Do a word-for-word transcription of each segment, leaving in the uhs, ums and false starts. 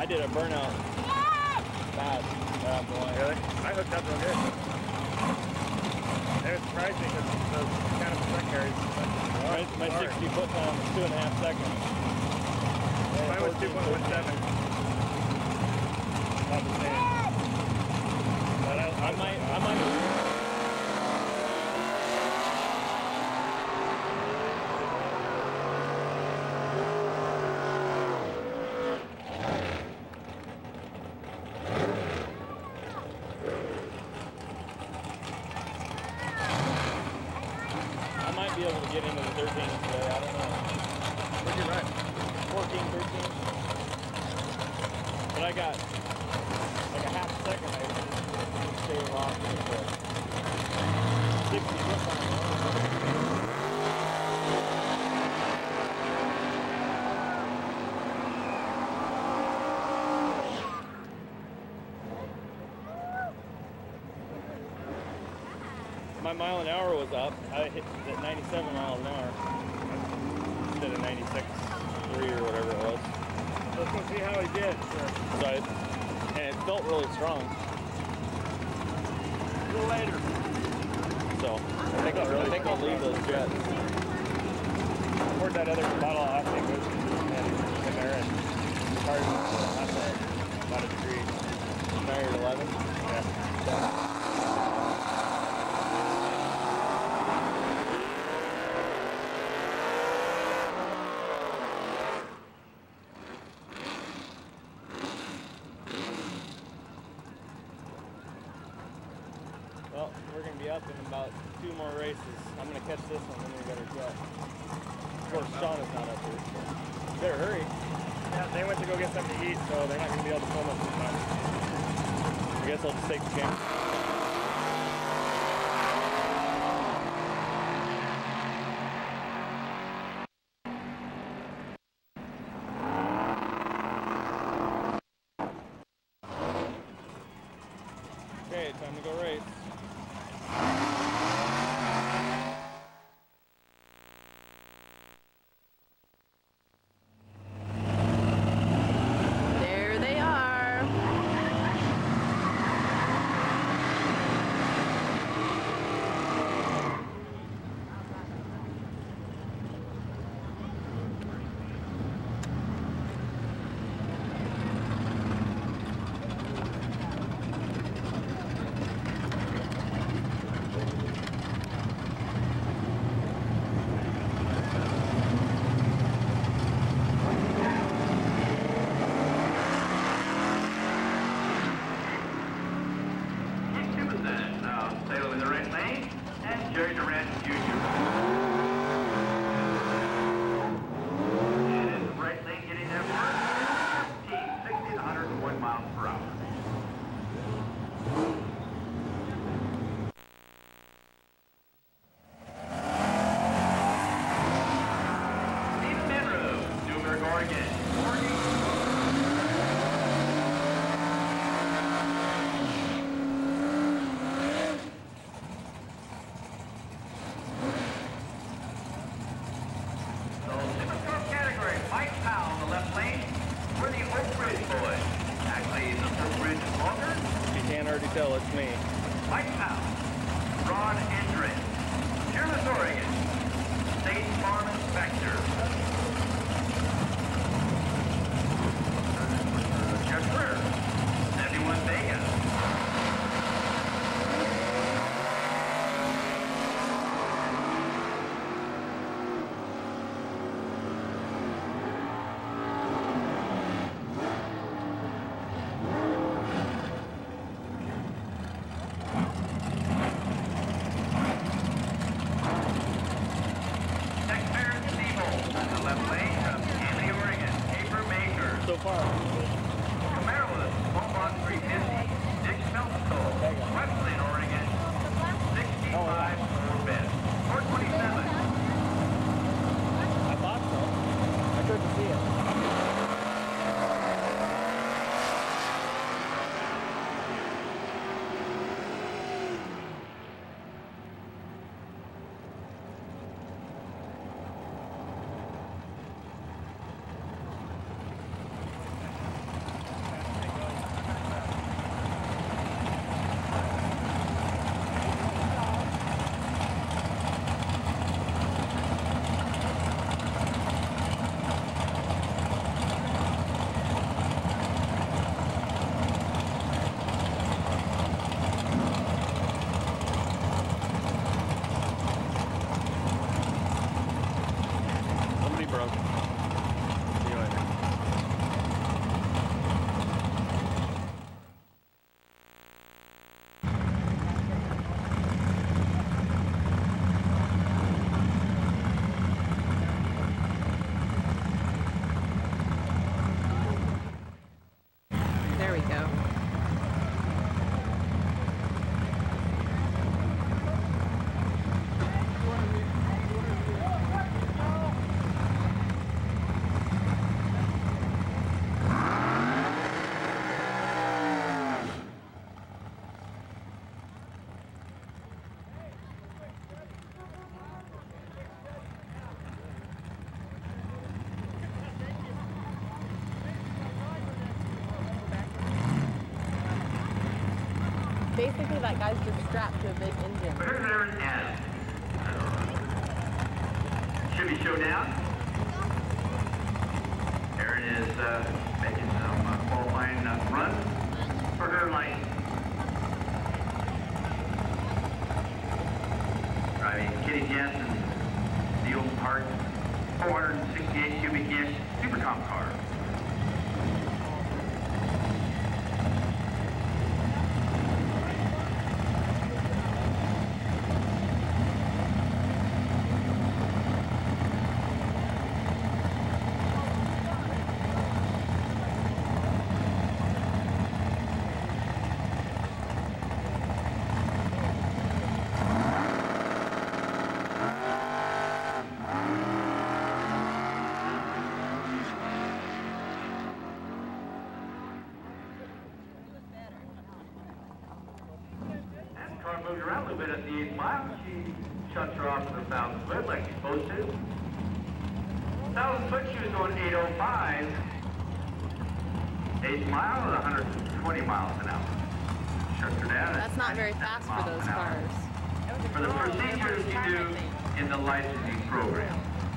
I did a burnout fast. Uh, boy. Really? I hooked up real good. It was surprising because those kind of front carries. My, my sixty foot time was two and a half seconds. Mine was two point one seven. About the same. But I, I might, I might. Be able to get into the thirteen today, I don't know. What'd you run? fourteen, thirteen. But I got like a half second I stayed off the sixty foot time. My mile an hour was up. I hit at ninety-seven miles an hour instead of ninety-six point three or whatever it was. Let's go see how he did. Sure. So I, and it felt really strong. A little later. So I think I'll, really I think I'll leave those jets. Poured that other bottle of octane whiskey in there and started last night about a degree. Now you're at eleven? Yeah. Yeah. Well, we're going to be up in about two more races. I'm going to catch this one, then we got our jet. Of course, Sean is not up here, so you better hurry. Yeah, they went to go get something to eat, so they're not going to be able to film us this time. I guess I'll just take the chance. Okay, time to go race. There they are. Jerry Durant Junior And in the right lane getting there first, Team sixty to one hundred one miles per hour. Steve Penrose, Newburgh, Oregon. Mike Powell on the left lane. We're the Oak Ridge boys. Actually, the Oak Ridge is longer. You can't already tell it's me. Mike Powell, Ron Endren, Fearless, Oregon, State Farm Inspector, Jeff Greer, seventy-one Vegas. Taxpayers Steve basically that guy's just strapped to a big engine. But here's Aaron Adams. Chevy Showdown. Aaron is uh, making some uh, qualifying uh, runs for her license. Driving Kitty Jensen's Steel Park four hundred sixty-eight cubic inch Super Comp car. Car moved around a little bit at the eighth mile. She shuts her off to the thousand foot like she's supposed to. Thousand foot, she was going eight oh five. Eighth mile at one hundred twenty miles an hour. Shuts her down. That's not very fast for those cars. For the procedures you do in the licensing program.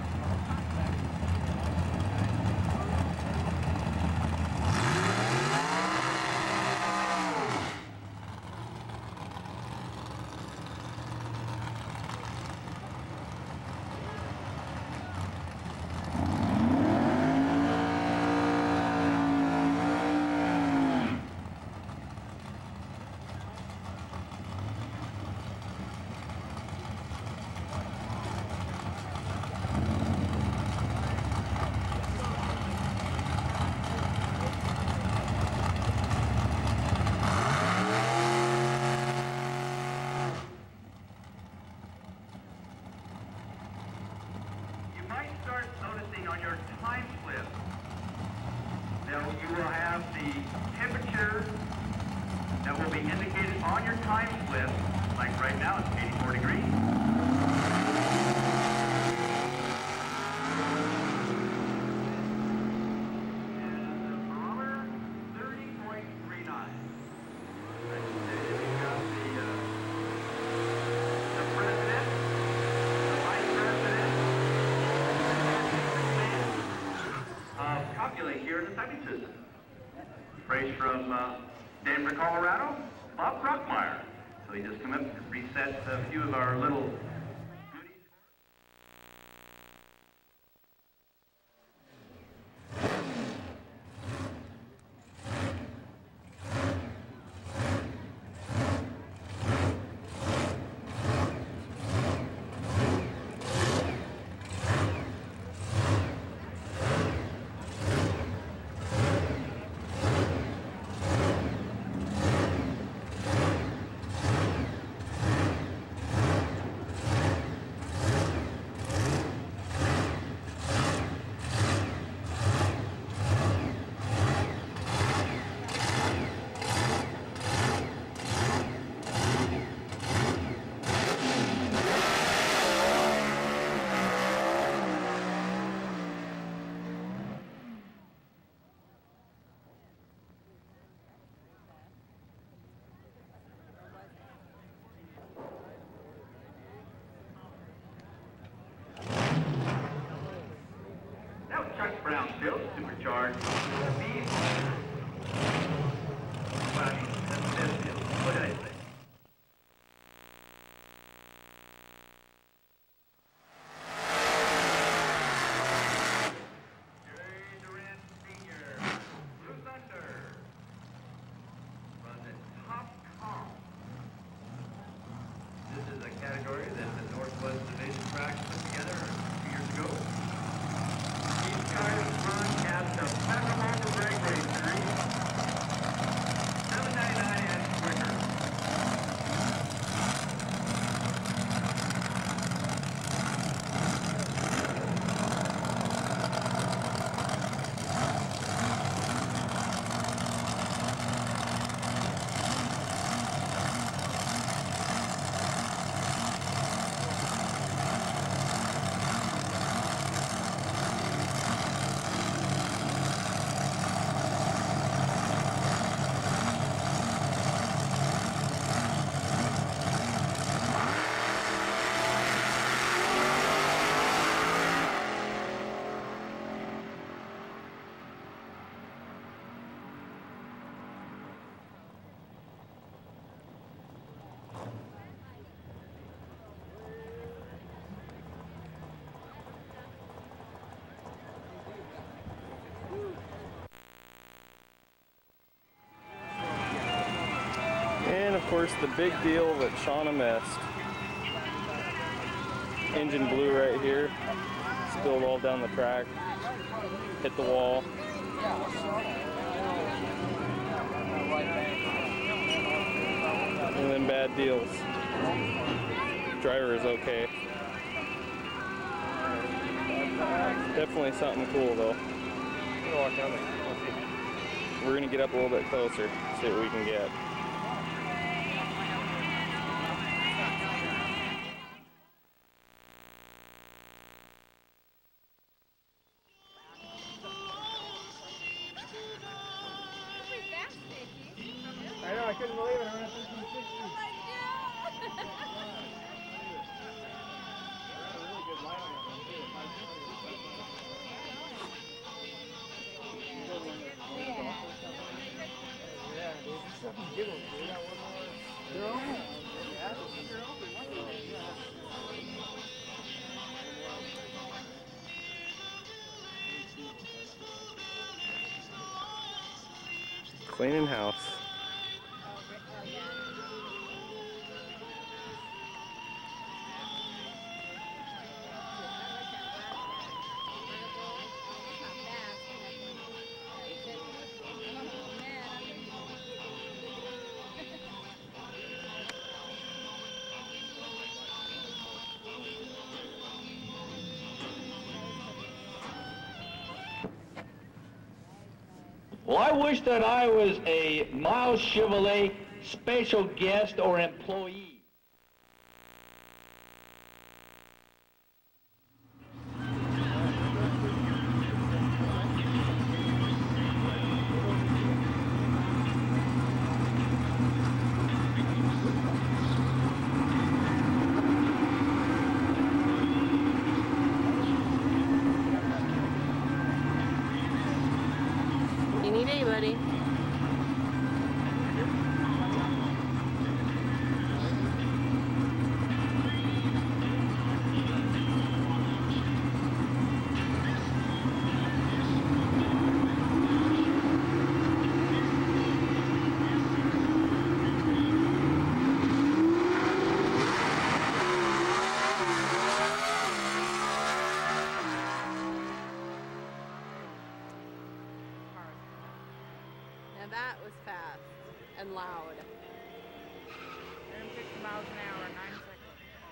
Start noticing on your time slip that you will have the temperature that will be indicated on your time slip, like right now it's eighty-four degrees. And the barometer, thirty point three nine. Right there, we got the, uh, the president, the vice president, Uh, calculate here in the typing system. Phrase from uh, Denver, Colorado, Bob Brockmeyer. So he just come up and reset a few of our little goodies. Chuck Brown still supercharged. Speed. But I mean, that's this deal. What did I say? Jerry Durant Senior Blue Thunder runs at Top Comp. This is a category that the Northwest Division Tracks put together two years ago. These cars run at the Federal Motor Drag Race Series. course, the big deal that Shauna missed. Engine blew right here, spilled all down the track, hit the wall. And then bad deals. Driver is okay. Definitely something cool though. We're gonna get up a little bit closer, see what we can get. I know, I couldn't believe it. I ran fifteen sixty. Really good line on that one, too. Yeah, dude, there's something giggles, dude. We got one more. They're open. Yeah, they're open. Cleaning house. Well, I wish that I was a Miles Chevrolet special guest or employee. Any day, buddy. Now that was fast and loud. one hundred fifty miles an hour, nine seconds.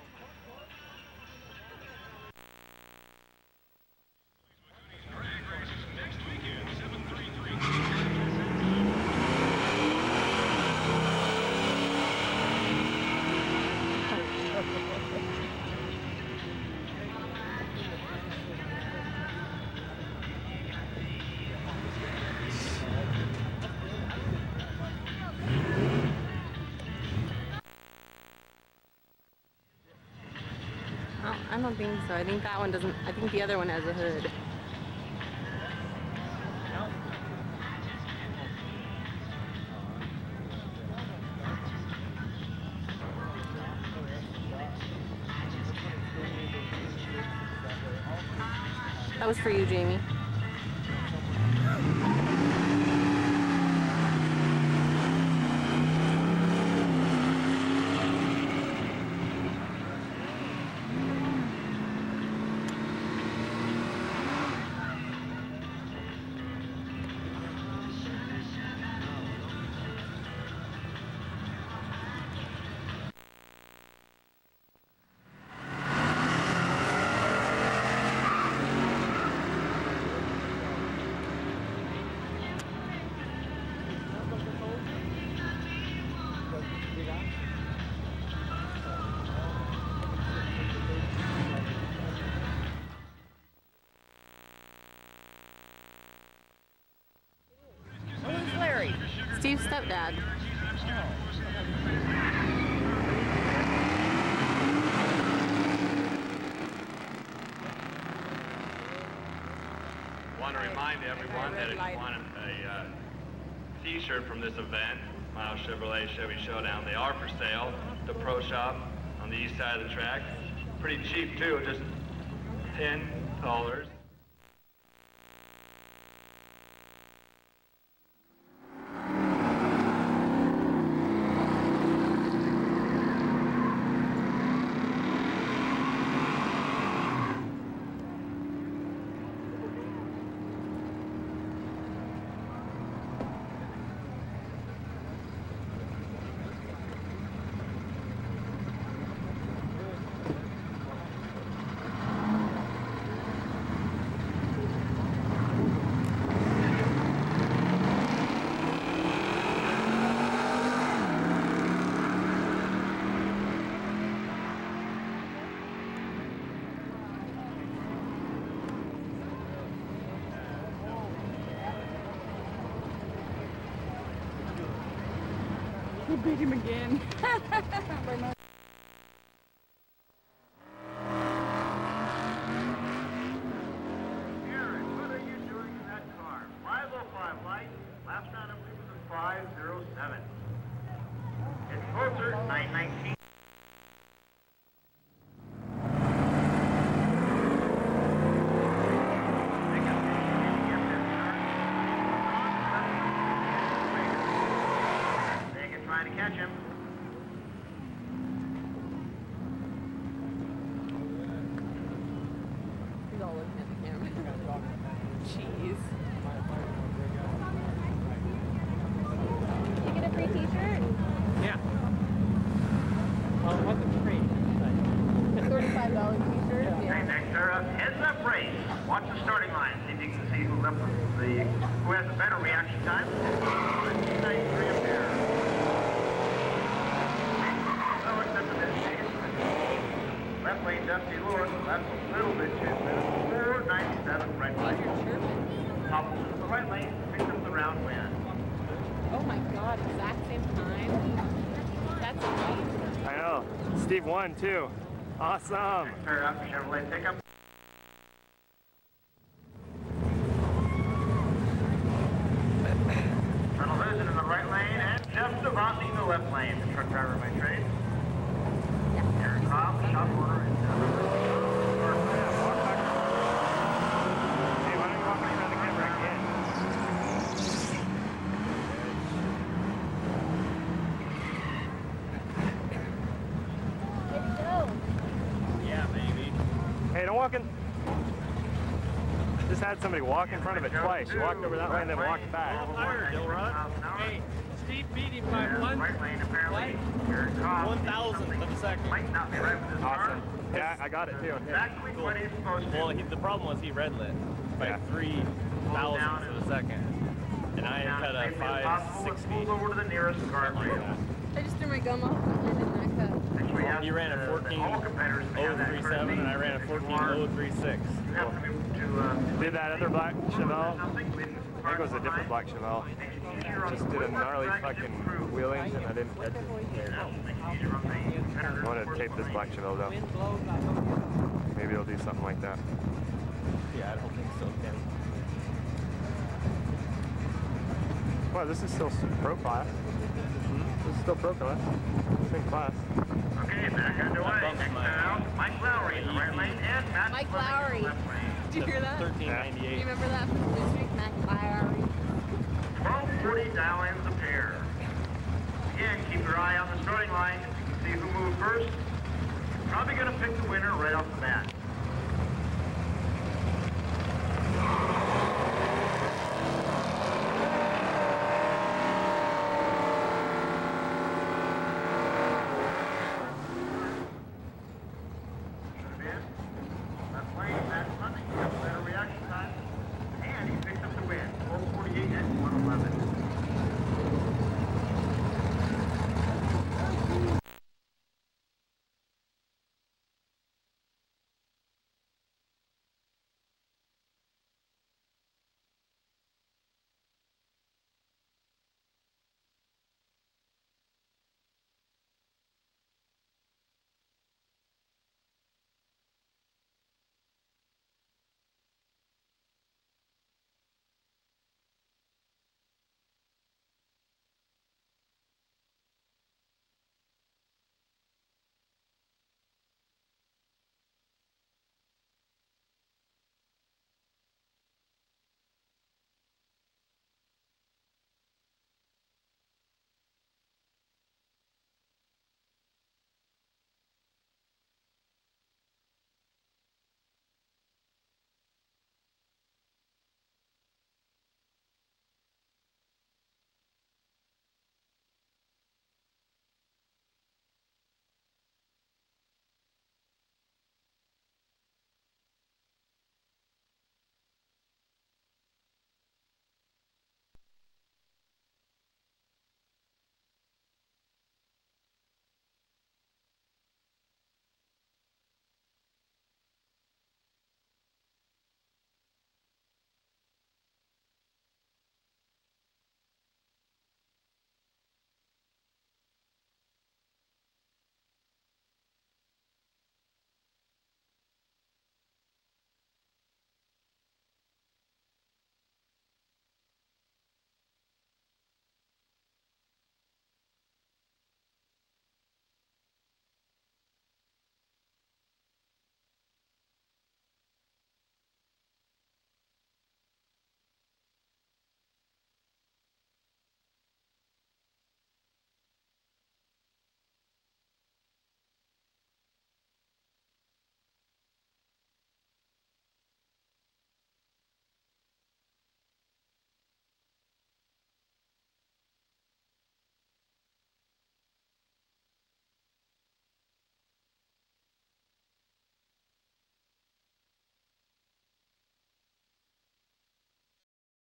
Oh, I don't think so. I think that one doesn't. I think the other one has a hood. That was for you, Jamie. Who's Larry? Steve's stepdad. I want to remind everyone that if you want a uh, t-shirt from this event, Miles Chevrolet Chevy Showdown, they are for sale. The Pro Shop on the east side of the track. Pretty cheap too, just ten dollars. He beat him again. Aaron, what are you doing in that car? five oh five light. Last round I believe was a five oh seven. It's closer, nine nineteen. Trying to catch him. He's all looking at the camera. Jeez. You get a free t-shirt? Yeah. Oh, what's the free? thirty-five dollar t-shirt? Okay, Yeah. next are a heads-up race. Watch the starting line. See if you can see who left the who has a better reaction time. ninety-three up there. So except for this case. Left lane Dusty Lord. That's a little bit too soon. four ninety-seven right lane. Topples into the right lane. Picks up the round win. Oh my god, exact same time? That's amazing. I know. Steve won too. Awesome. Next pair up, Chevrolet pickup. Colonel Luzin in the right lane and Jeff Devontae in the left lane. The truck driver by trade. Aaron Cobb, shop order, and Hey, why don't you walk around the camera again? Where'd he go? Yeah, baby. Hey, don't walk in. Just had somebody walk in front of it twice. You walked over that way and then walked back. Tired, Dilrod. Hey, Steve beat him by one. right lane apparently. Aaron Cobb. One thousandth of a second. Might not be right with this car. Awesome. Yeah, I got it too. Exactly what he's supposed to. Well, he, the problem was he red lit by Yeah. three thousandths of a second, and I Down had as a safely as five possible, let's sixty. move over to the nearest guardrail. I just threw my gum off and in that cup. Next we have He ran a the- fourteen all competitors oh have that three seven, and I ran a courtesy. fourteen oh three six. You have to move to, uh, Did that other black Chevelle? something with I think it was a different black Chevelle. Just did a gnarly fucking wheel engine. I didn't catch it. I wanted to tape this black Chevelle though. Maybe it'll do something like that. Yeah, I don't think so, Kenny. Well, this is still pro class. This is still pro class. Same class. Okay, back underway. Next out, Mike Lowry in the right lane and Matt Mike Fleming in the Lowry. left lane. Did you hear that? thirteen Do you ninety-eight. remember that from this week, Mac Lowry? twelve forty dial-ins a pair. Again, keep your eye on the starting line. See who moved first. Probably going to pick the winner right off the bat.